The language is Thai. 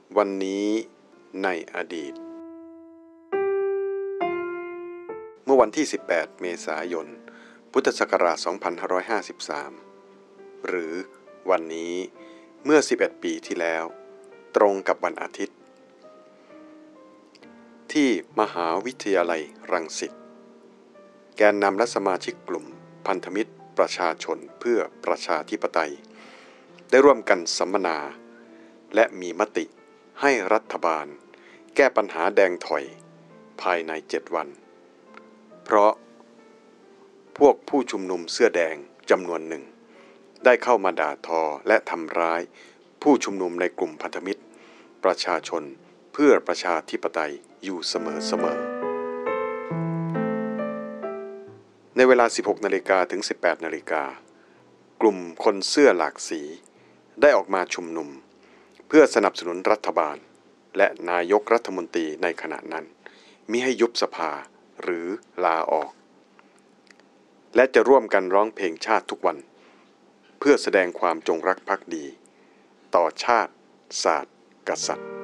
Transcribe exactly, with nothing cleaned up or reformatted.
วันนี้ในอดีตเมื่อวันที่สิบแปดเมษายนพุทธศักราชสองพันห้าร้อยห้าสิบสามหรือวันนี้เมื่อสิบเอ็ดปีที่แล้วตรงกับวันอาทิตย์ที่มหาวิทยาลัยรังสิตแกนนำและสมาชิกกลุ่มพันธมิตรประชาชนเพื่อประชาธิปไตยได้ร่วมกันสัมมนาและมีมติให้รัฐบาลแก้ปัญหาแดงถอยภายในเจ็ดวันเพราะพวกผู้ชุมนุมเสื้อแดงจำนวนหนึ่งได้เข้ามาด่าทอและทำร้ายผู้ชุมนุมในกลุ่มพันธมิตรประชาชนเพื่อประชาธิปไตยอยู่เสมอๆในเวลา สิบหกนาฬิกา ถึง สิบแปดนาฬิกา กลุ่มคนเสื้อหลากสีได้ออกมาชุมนุมเพื่อสนับสนุนรัฐบาลและนายกรัฐมนตรีในขณะนั้นมิให้ยุบสภาหรือลาออกและจะร่วมกันร้องเพลงชาติทุกวันเพื่อแสดงความจงรักภักดีต่อชาติศาสตร์กษัตริย์